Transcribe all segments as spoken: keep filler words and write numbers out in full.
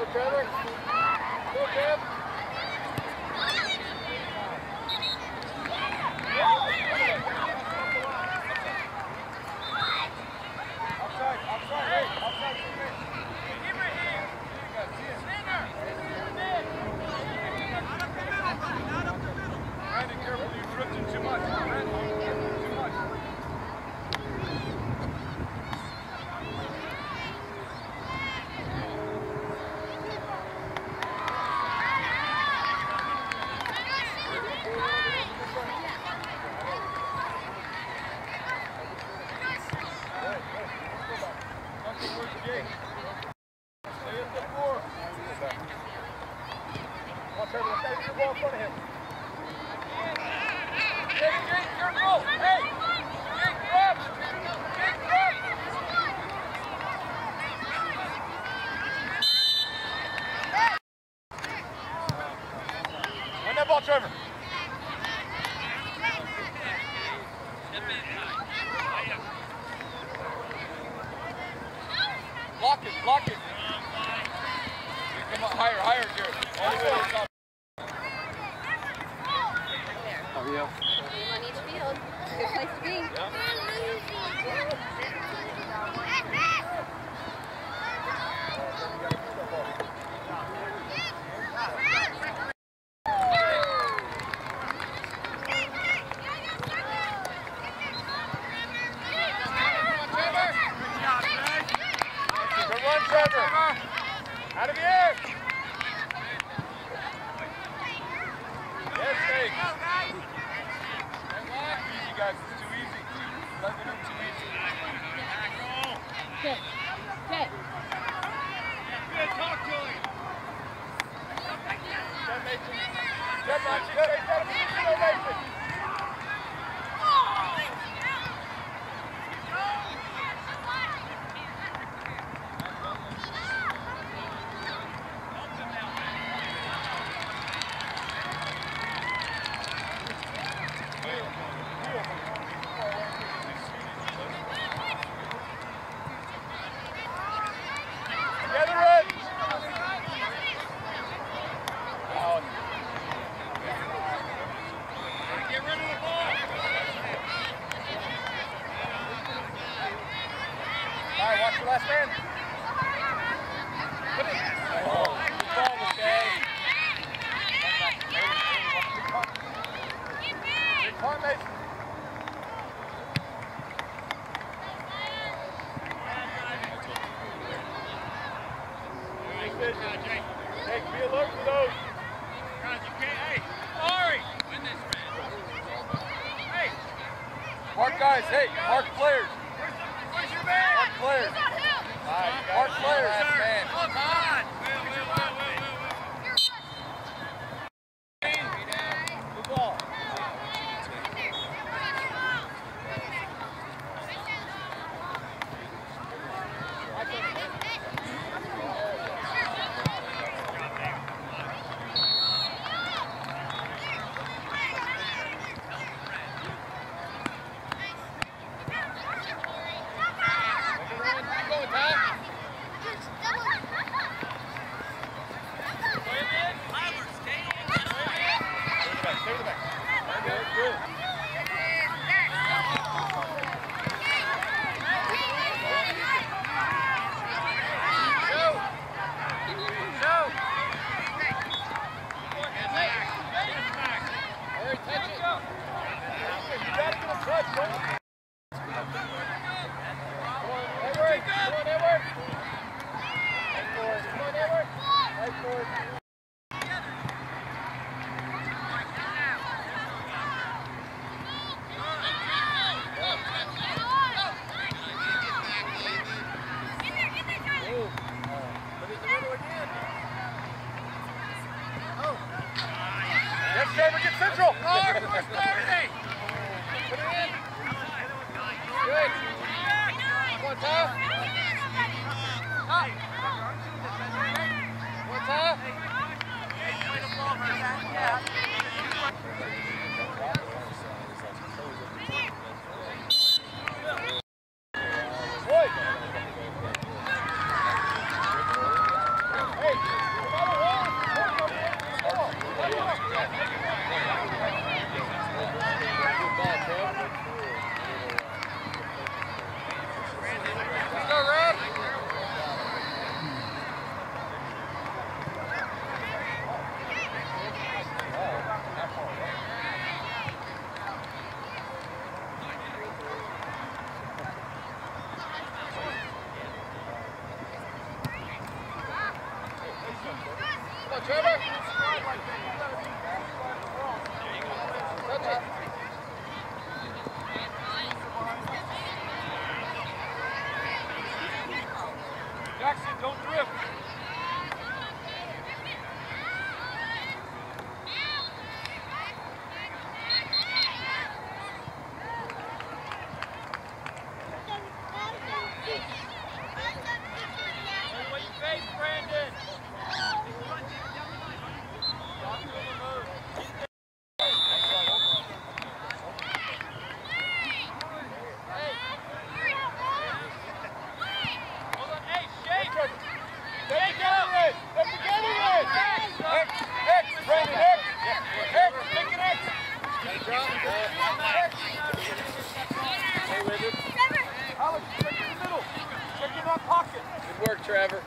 Trevor. Go, Trev. Outside, outside, hey, outside, hey. Ibrahim. Not up the middle, buddy, not up the middle. Brandon, careful, you're drifting too much. Brandon, too much. Trevor. Block it, block it. Come on, higher, higher, Jared. Oh, yeah. On each field. Good place to be. Yeah. Out of the air! Yes, Jake. Easy, guys. It's too easy. Let them in too easy. Good. Good. Good. Talk to him. Jeff Mason. Jeff Mason. Jeff Mason. Last man. Put it. Oh, good ball, okay. Big point, Mason. Jake, be alert for those. Guys, you can't. Hey, Ari. Win this, man. Hey. Mark guys, hey, mark players. Where's your man? Mark players. Mark players, man. Come on. Will, will, will, will, will. Good ball. Trevor, get central. Hard, push Saturday. Put it in. Good. Come on, Tom. Up. What's up? Boy. Hey. on, Trevor. Touch it. Jackson, don't drift. Good work, Trevor.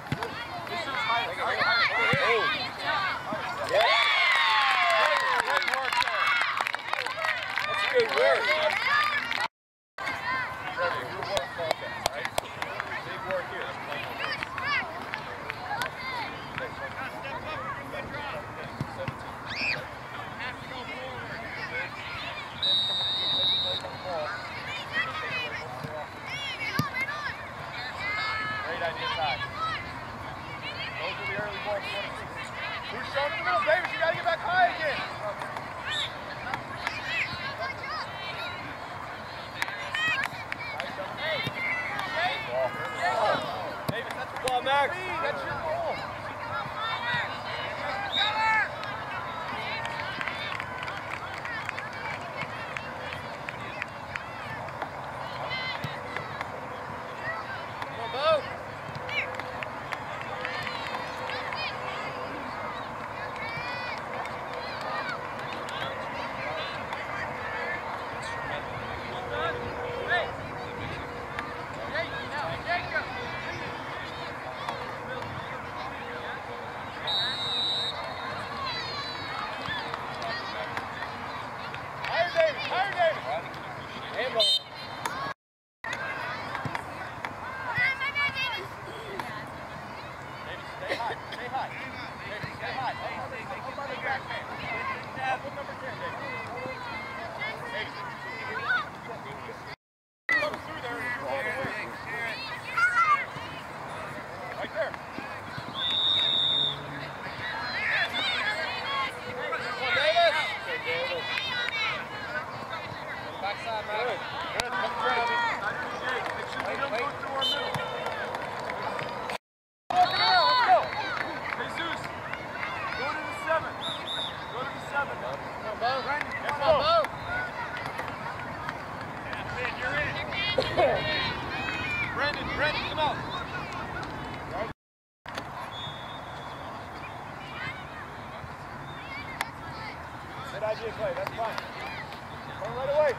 That's good work. Trevor, your work contact, right? Big work here. Great idea, Ty. Those are the early balls you want to see. Who's showing in the middle, Davis? You got to get back high again. Davis, that's your ball, Max. That's your goal. Come on, Bo. Brandon, Brandon, come out. Good idea, Clay. That's fine. Come right away.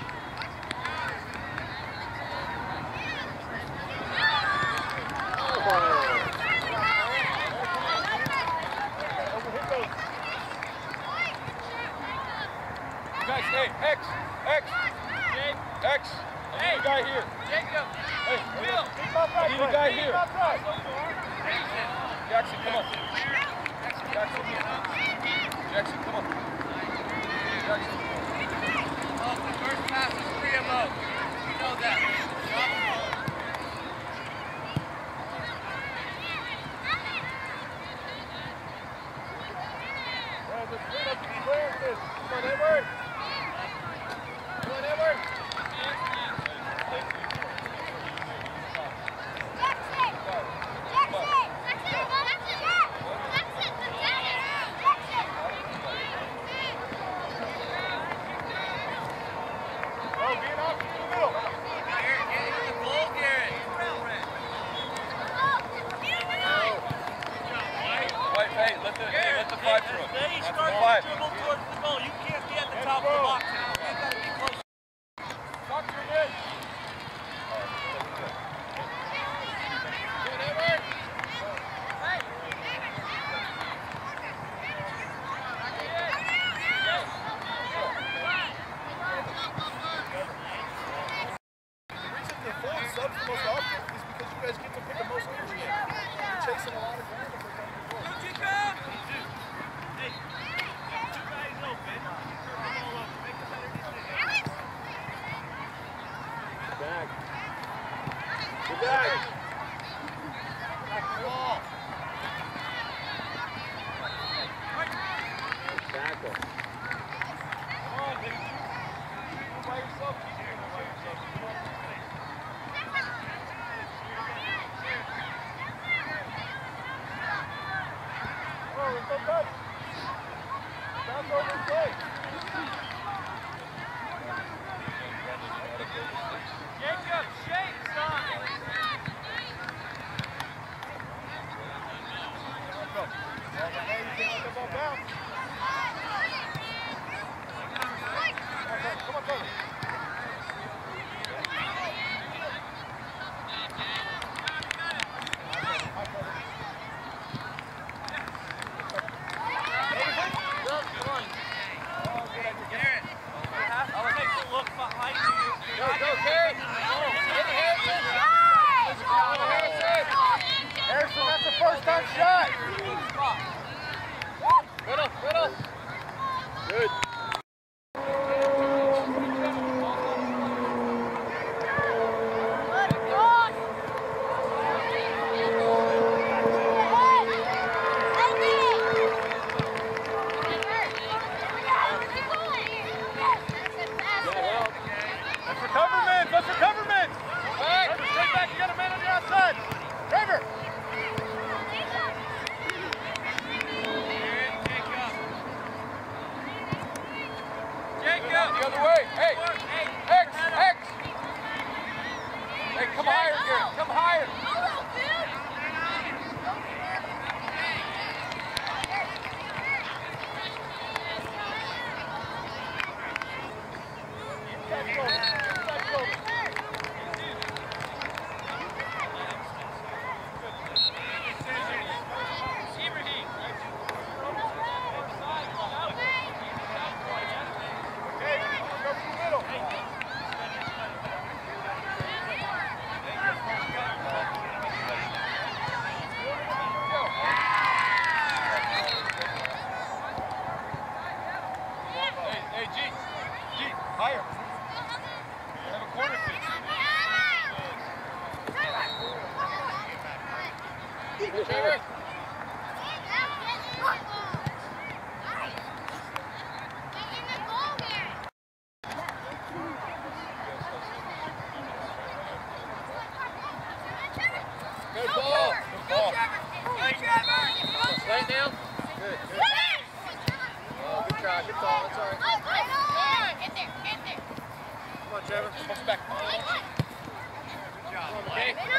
Guys, hey, X, X, X. I need a guy here. Jacob. Hey, Will. I need a guy here. Jackson, come on. Jackson, Jackson, come on. Jackson. Oh, the first pass is three of them. You know that. Drop the ball. Let's clean up these clearances. Come on, Edward. Come on, Edward. Hey, let the, hey, let the five through. As they That's start the five. to dribble towards the goal, you can't be at the top of the box now. You've got to be close. Talk to your head. Good, Edward. Hey. The reason the full subs the most often is because you guys get to put the most energy in. You're chasing a lot of ground if they're coming to the goal. let's go touch. Bounce over and play. Jacob, shake, son. Go. Ball behind, you can't let the ball bounce. Come on, Trevor. Harrison, that's the first time shot. Middle, middle. Good. That's for coverman, that's for coverman. Back, straight back, you got a man on your outside. Trevor. Jacob. The other way. Hey. X. X. Hey, come higher, Garrett. Come higher. Higher. Have a corner pitch. Trevor. Good ball. Good ball. Play it now. Good. Good. Oh, good try. Good ball. That's all right. Get there, get there. Come on, Trevor. Come back. Good job. Okay. Come on.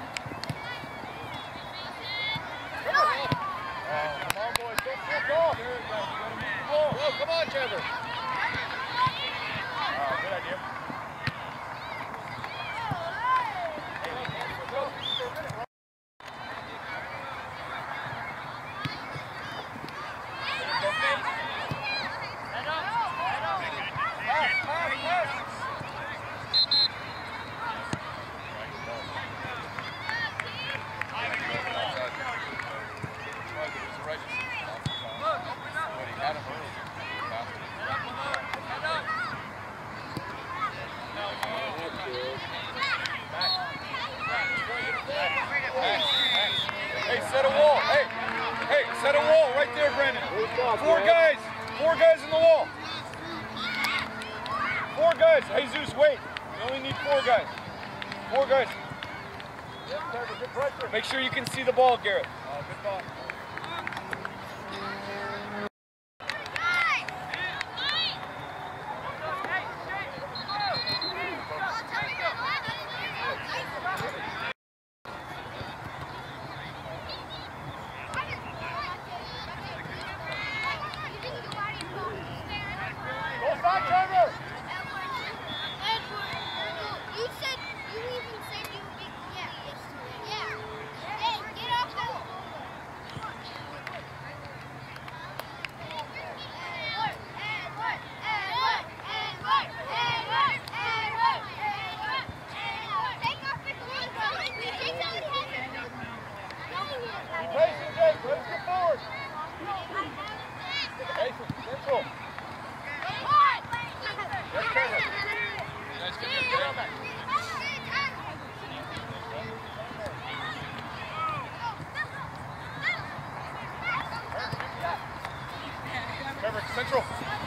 Oh, come on, boys. Don't flip off. Oh, come on, Trevor. Oh, good idea. Hey, set a wall. Hey, hey, set a wall right there, Brandon. Four guys. Four guys in the wall. Four guys. Hey, Zeus, wait. You only need four guys. Four guys. Make sure you can see the ball, Garrett. Oh, good ball. Trevor, central.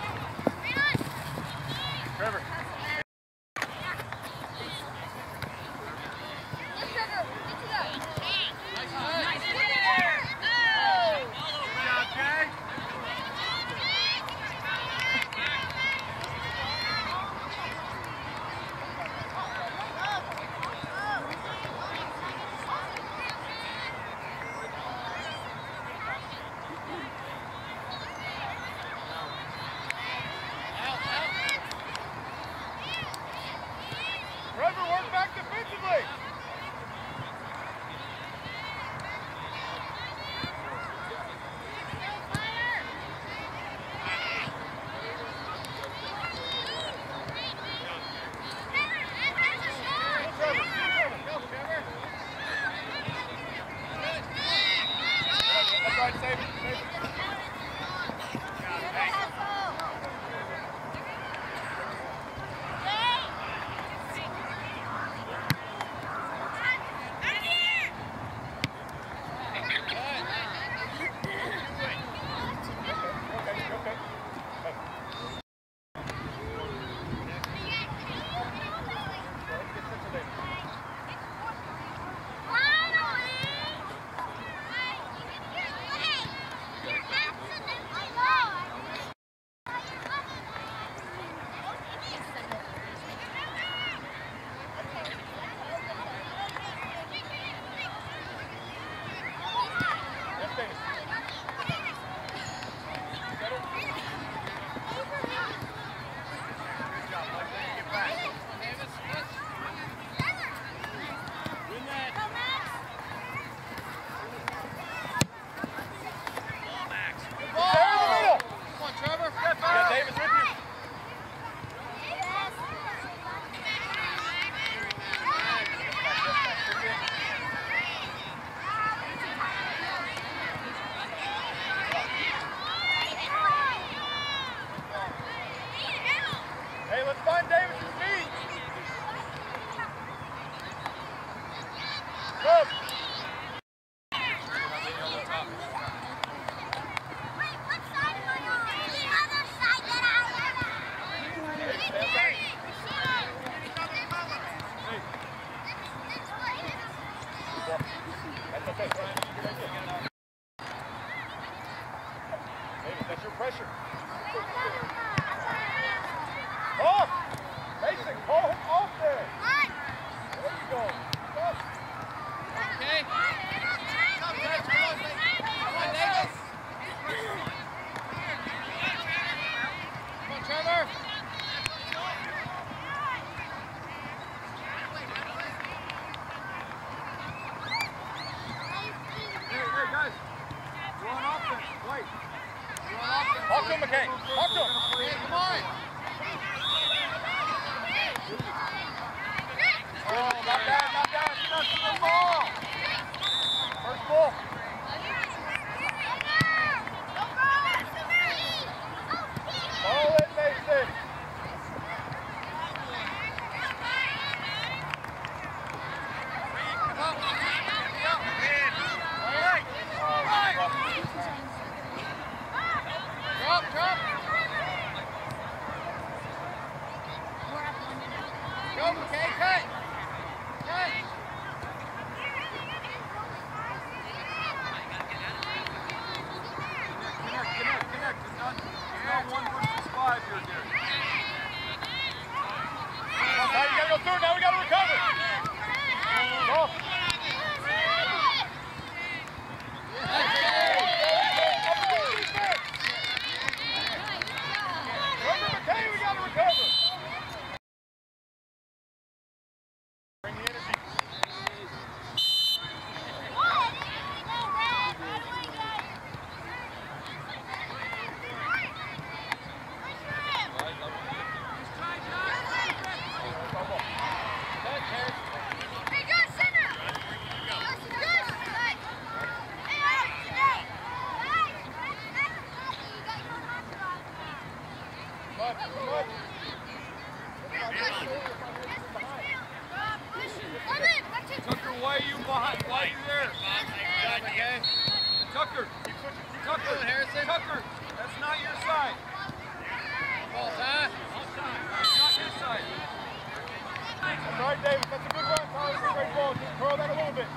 Trevor. side, save it, save it. That's your pressure. Off! Mason, call him off there. There you go. Up. Okay. Come on, Davis. Come on, Davis. Come on, Trevor. Hey, hey, guys. We're on offense. Wait. Talk to him, McKay. Talk to him. Hey, come on. Oh, not bad, not bad. Touch the ball. First ball. Follow it, Mason. Drop, drop. Go, McKay, cut. Cut. Connect, connect, connect. It's not, it's not one versus five here, Derek. Now you gotta go through. Now we gotta recover. Go. Tucker, why are you behind? Why are you there? Tucker, Tucker, Harrison, Tucker, that's not your side. Ball side. That's not your side. That's all right, Davis. That's a good run. Tyler, that's a great ball. Just curl that a little bit.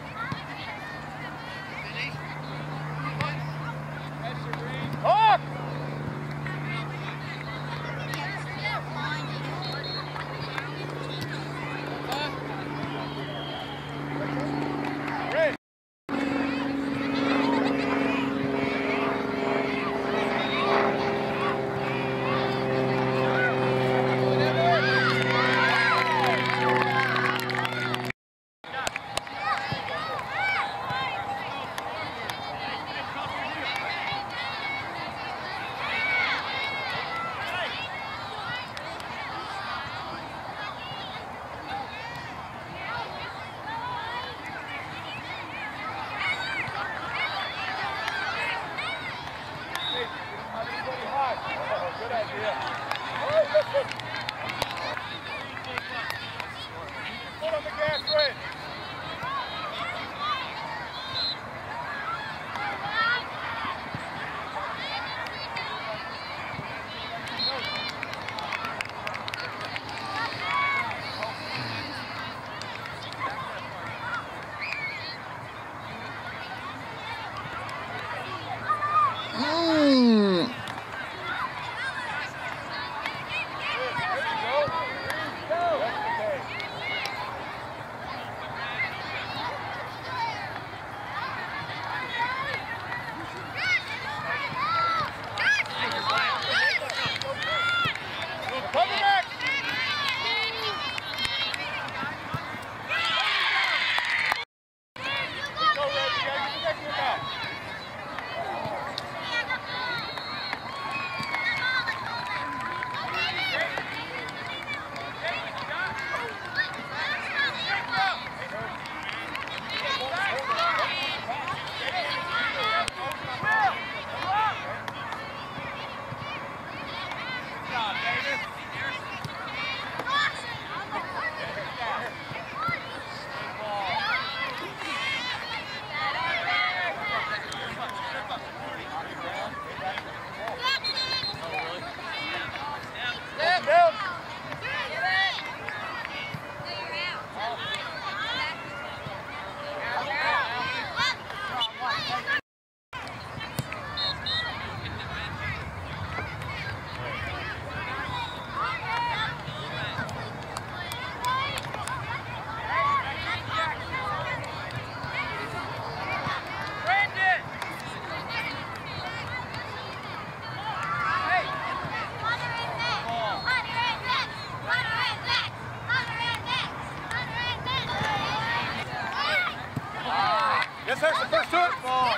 Hawk! Red. Foot on the gas, Red. Yes, there's the first to it. Oh,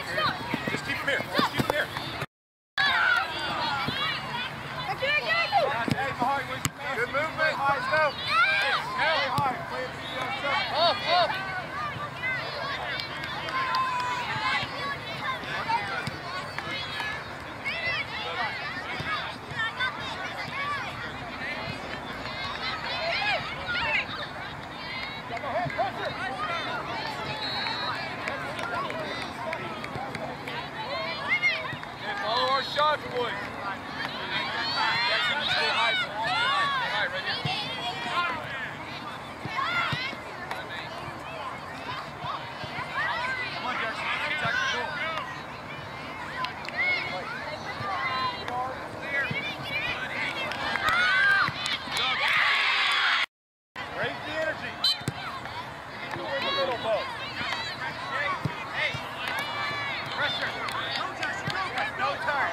just keep him here. Just keep him here. Good movement. High, go. Very high. Play it to the Up, up. Follow our shots, boys. Jackson, stay high. Stay high, right here. Come on, Jackson. Attack the goal. Raise the energy. You in the middle, Bo. Hey, pressure. No, Jackson, no. No turn.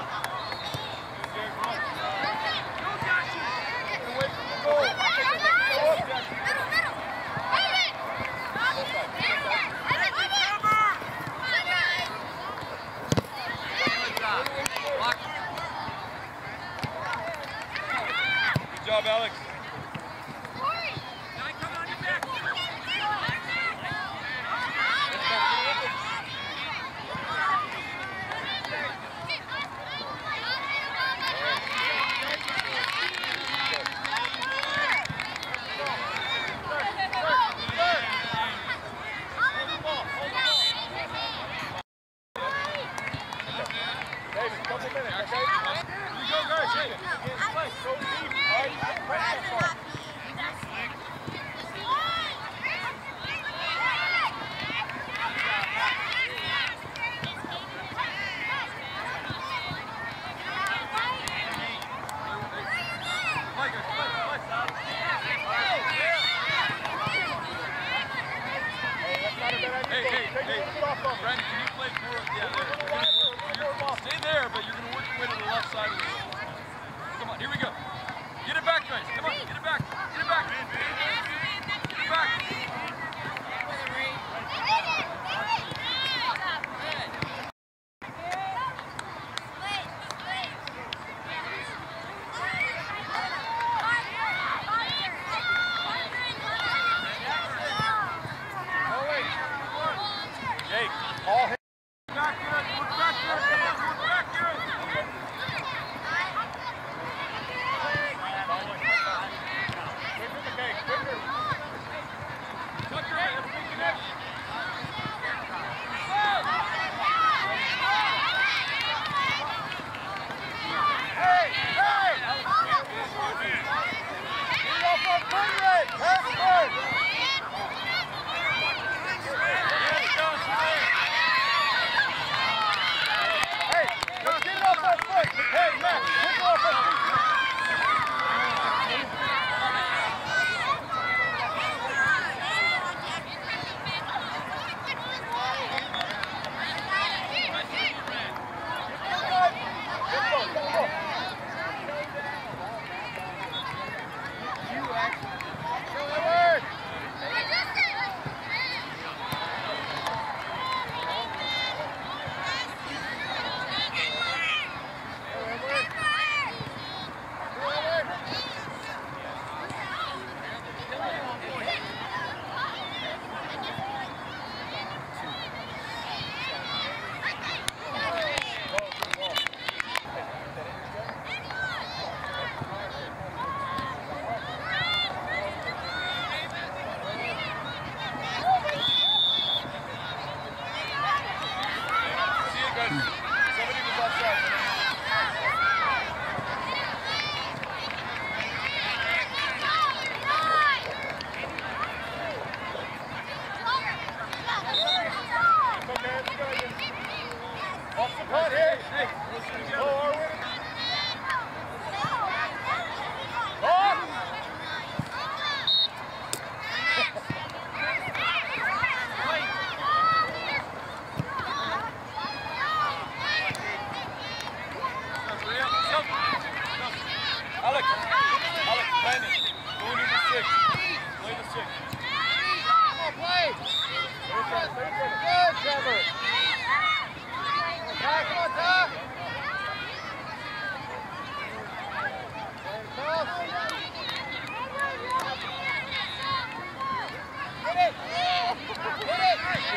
Good job, Alex. Hey, hey, hey, Brandon, can you play more? Yeah, there. Stay there, but you're going to work your way to the left side of the field. Come on, here we go. Get it back, guys. Come on, get it back. Get it back. Get it back. Jake, all hands. Back here, look back here, look back here. good. Somebody was offside. Okay, let's go again. Off the punt, hey, hey. Go, Arwen. Off! Alex, Alex, Brandon, go into the six. Play the six. Come on, play. Good, Trevor. Attack, come on, Tom. Hit it. Hit it.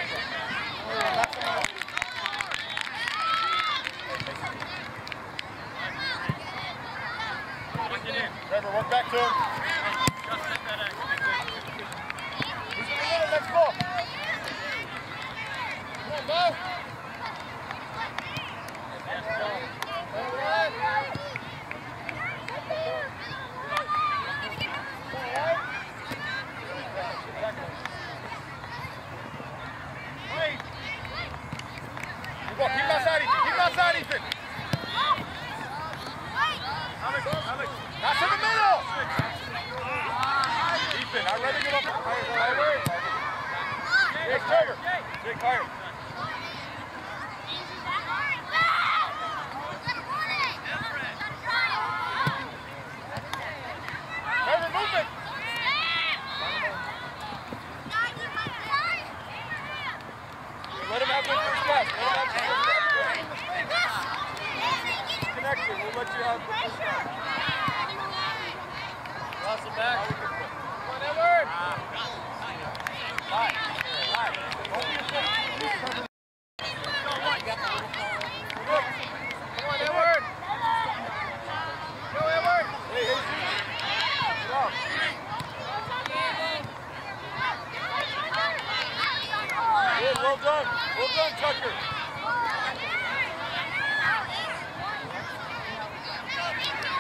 Trevor, work back to him. Who's going to win the next ball? Come on, go. Keep outside, Ethan. Keep outside, Ethan. Alex, Alex. That's in the middle. Ethan, I'd rather give up. Hey, Trevor. Jake, fire. Trevor, movement. Let him have the first pass. Let him have the first pass. Connection. We'll let you have the first pass. Cross it back. Come on, Edward. Five. Five. Don't be afraid. Come on, Edward. Go, Edward. Hey, hey, get off. Good, well done. Well done, Tucker. Go,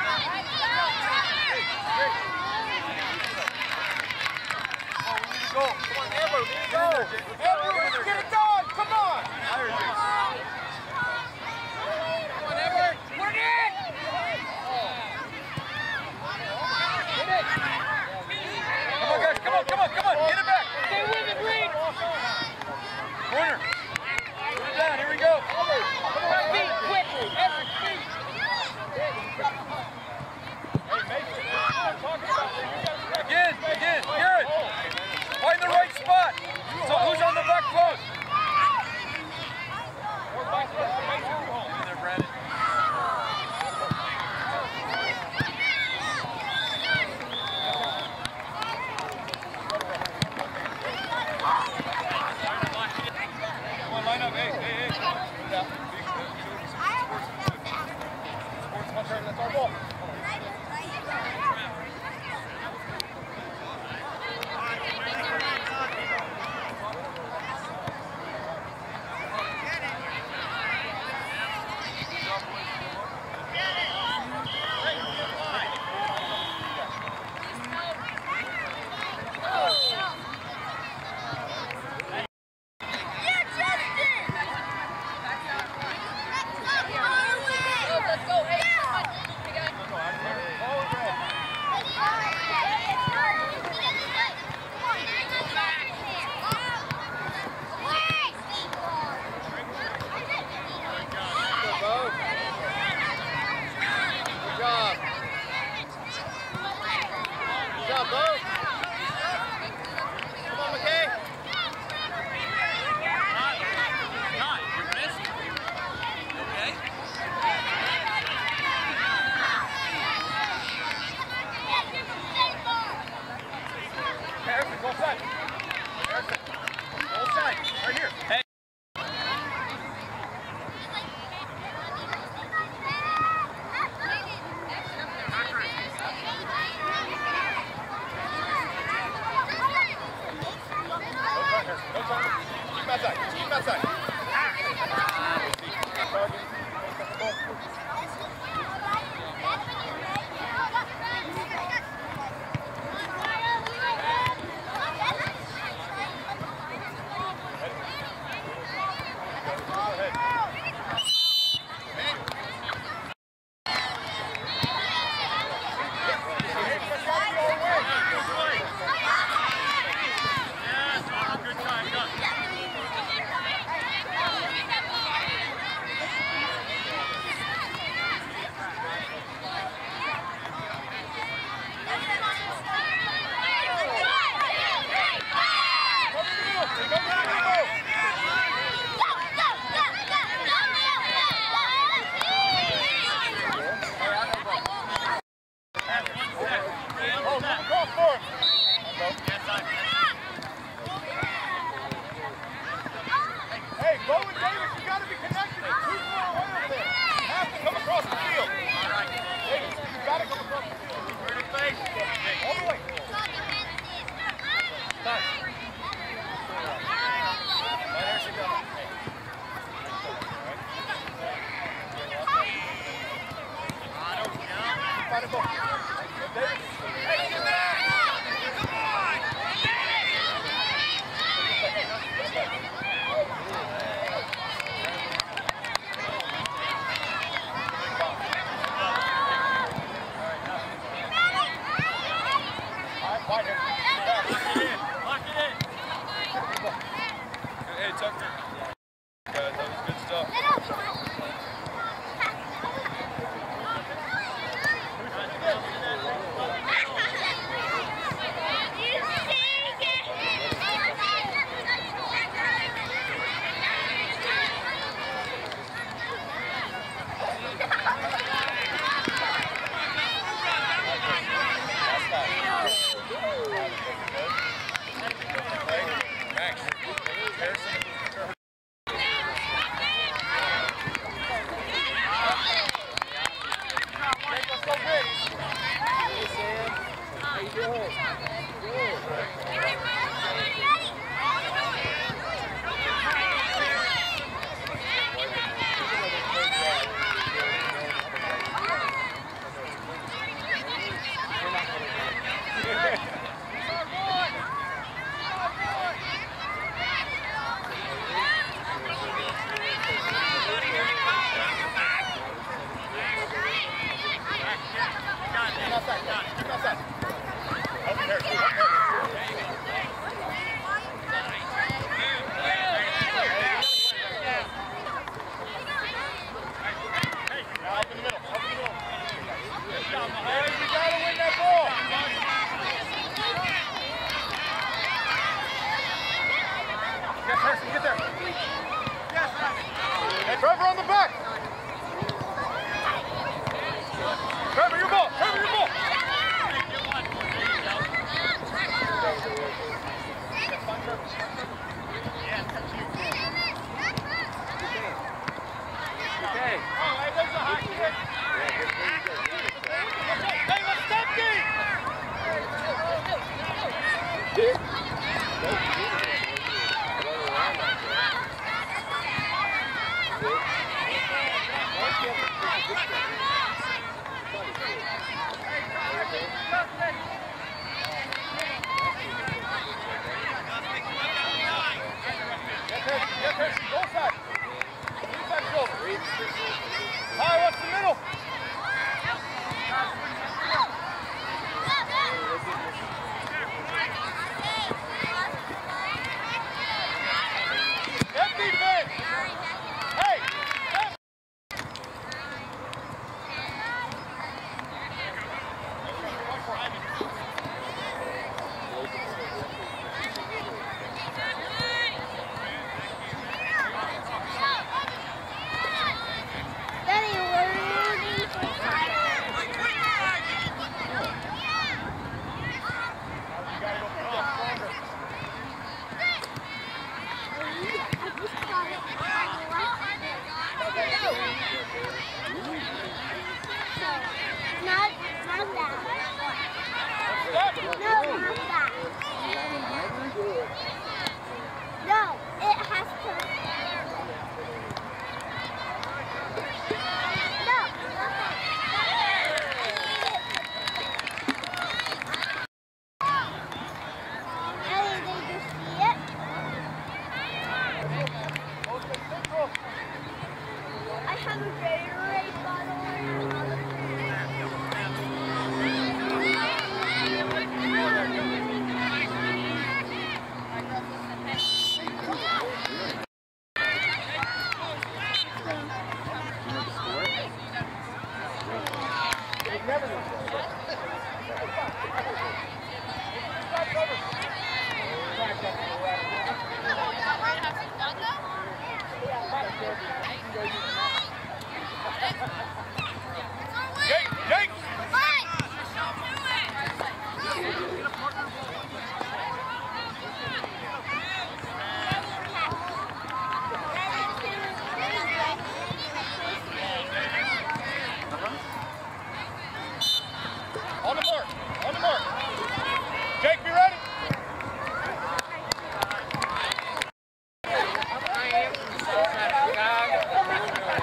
Jake,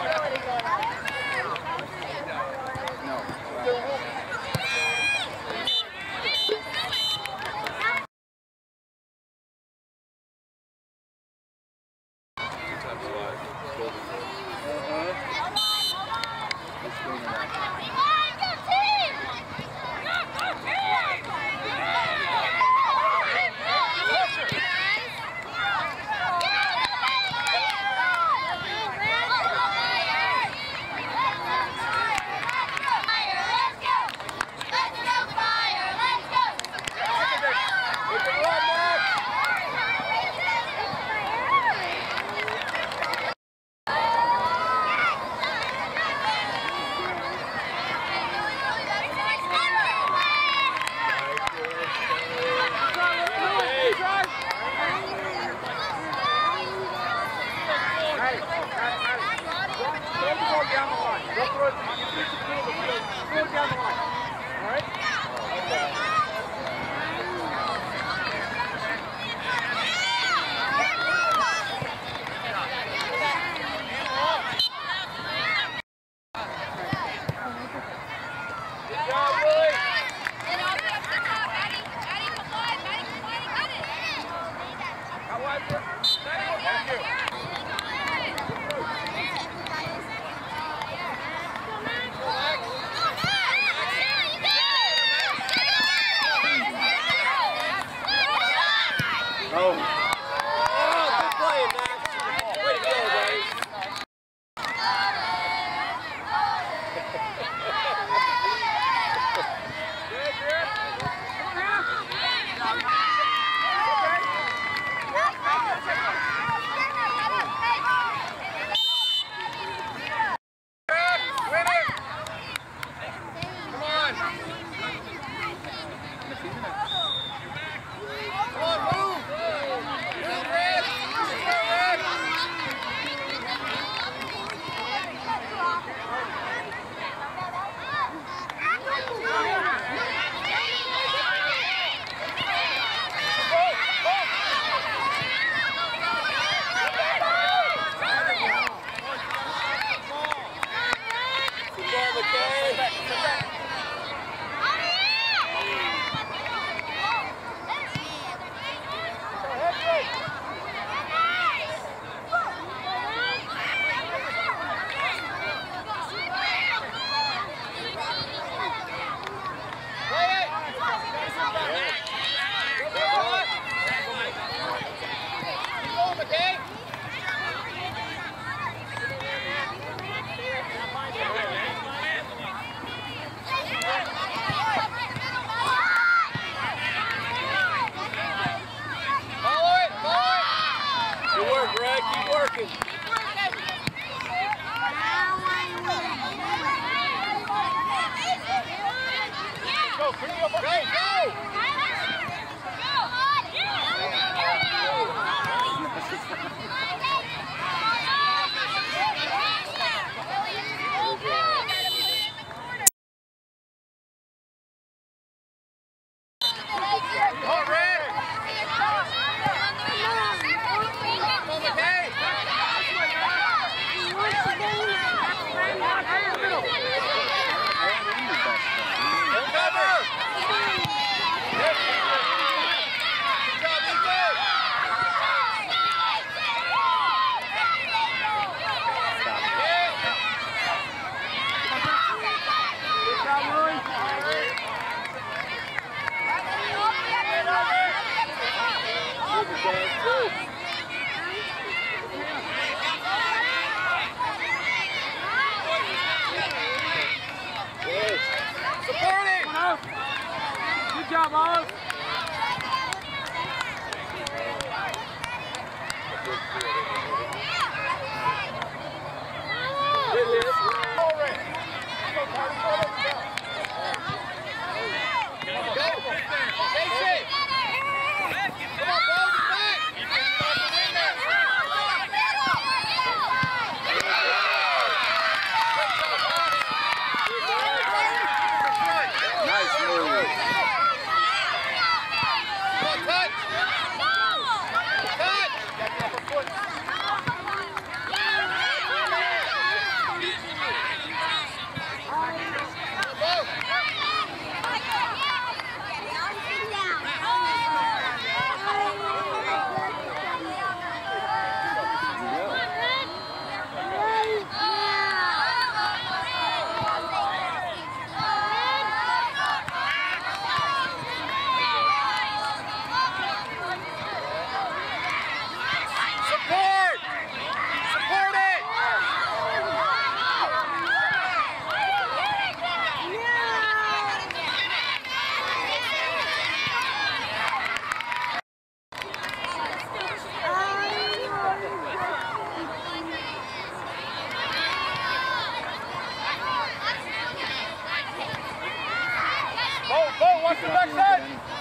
Go throw it. You finish the field, the field. Throw it down the line. All right? Okay. Good job, Olive. Watch the backside!